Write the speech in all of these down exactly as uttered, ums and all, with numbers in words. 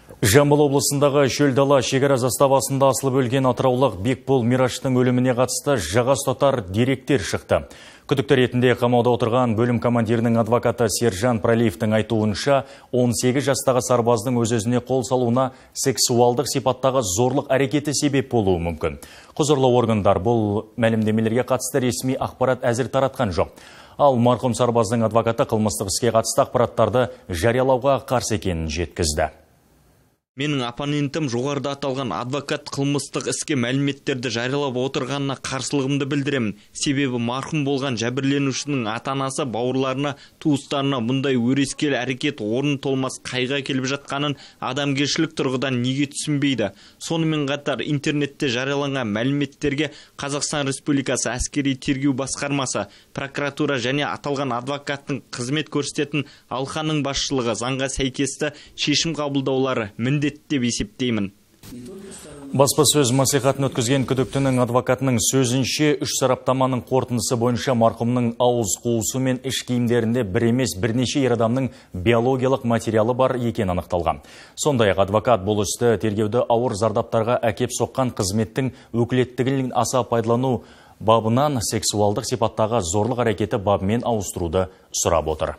Жамбыл облысындағы шөлдала шекара заставасында асылып өлген атыраулық Бекбол Мираштың өліміне қатысты жаға ұстатар деректер шықты. Күдікті ретінде қамауда отырған бөлім командирінің адвокаты Сержан Пралиевтің айтуынша, он сегіз жастағы сарбаздың өз-өзіне қол салуына сексуалдық сипаттағы зорлық әрекеті себеп болуы мүмкін. Құзырлы органдар бұл мәлімдемелерге қатысты ресми ақпарат әзір таратқан жоқ. Ал марқұм сарбаздың адвокаты қылмыстық іске қатысты ақпараттарды жариялауға қарсы екенін жеткізді. Менің оппонентім жоғарыда аталған адвокат қылмыстық іске мәліметтерді жариялап отырғанына қарсылығымды білдіремін. Себебі марқұм болған жәбірленушінің ата-анасы бауырларына, туыстарына мұндай өрескел әрекет орын толмас қайға келіп жатқанын адамгершілік тұрғыдан неге түсінбейді. Сонымен қатар интернетте жарияланған мәліметтерге Қазақстан Республикасы әскери тергеу басқармасы, прокуратура және аталған адвокаттың қызмет көрсететін алқаның басшылығы заңға сәйкесті шешім қабылдаулары міндетті деп есептеймін. Баспасөз мәслихатын өткізген күдіктінің адвокатының сөзінше, үш сараптаманың қорытындысы бойынша марқұмның ауыз қуысы мен іш киімдерінде бір емес бірнеше ер адамның биологиялық материалы бар екені анықталған. Сондай-ақ адвокат бұл істі тергеуді ауыр зардаптарға әкеп соққан қызметтің өкілеттігін аса пайдалану бабынан сексуалдық сипаттағы зорлық әрекеті бабымен ауыстыруды сұрап отыр.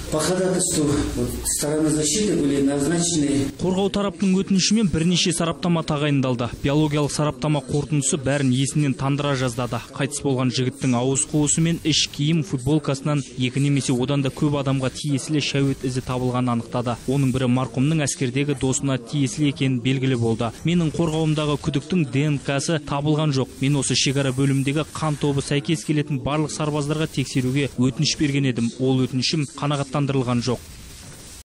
Қорғау тараптың өтінішімен бірнеше сараптама тағайындалды. Биологиялық сараптама қорытындысы бәрін есінен тандыра жаздады. Қайтыс болған жігіттің ауыз қуысы мен іш киім футболкасынан екі немесе одан да көп адамға тиесілі шәует ізі табылғанын анықтады. Оның бірі марқұмның әскердегі досына тиесілі екені белгілі болды. Менің қорғауымдағы күдіктің ДНК-сы табылған жоқ. Мен осы шекара бөлімдегі қан тобы сәйкес келетін барлық сарбаздарға тексеруге өтініш берген едім. Ол өтінішім қанағаттандырылған жоқ.